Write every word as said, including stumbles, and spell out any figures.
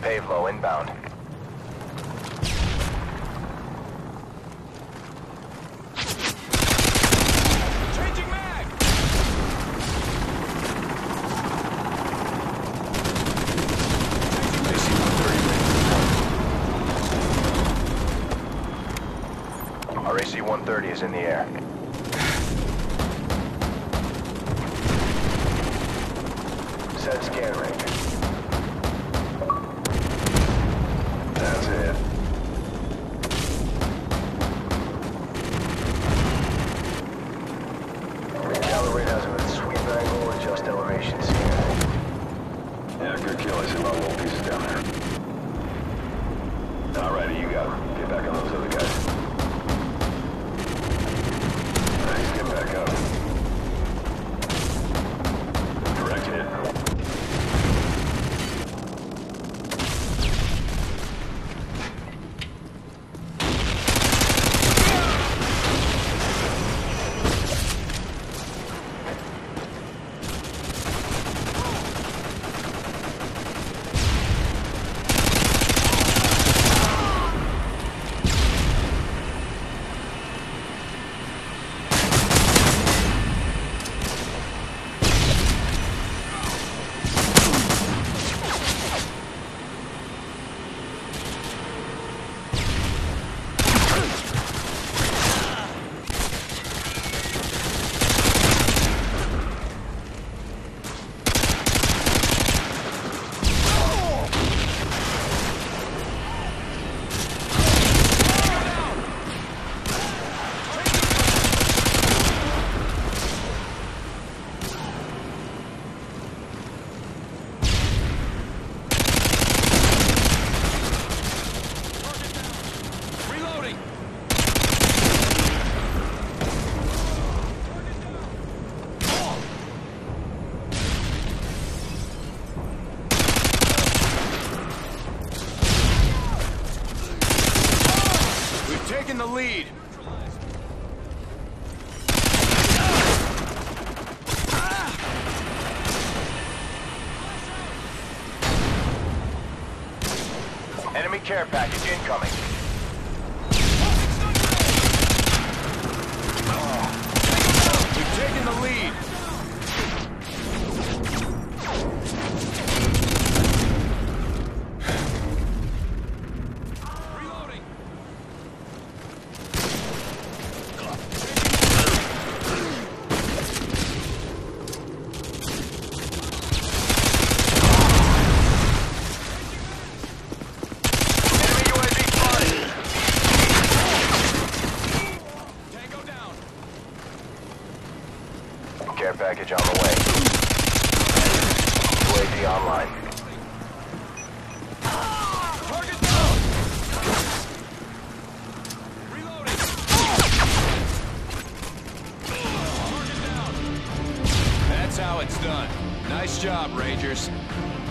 Pavlo inbound. Changing mag! Our A C one thirty is in the air. Set scan range. That's it. Recalibrate azimuth, sweep angle, adjust elevation scan. Yeah, good kill. I see a lot of little pieces down there. Alrighty, you got him. Get back on those other guys. Nice, get back up. Direct hit. Taking the lead. Enemy care package incoming. We've taken the lead. Care package on the way. U A V online. Target down. Reloading. Target down. That's how it's done. Nice job, Rangers.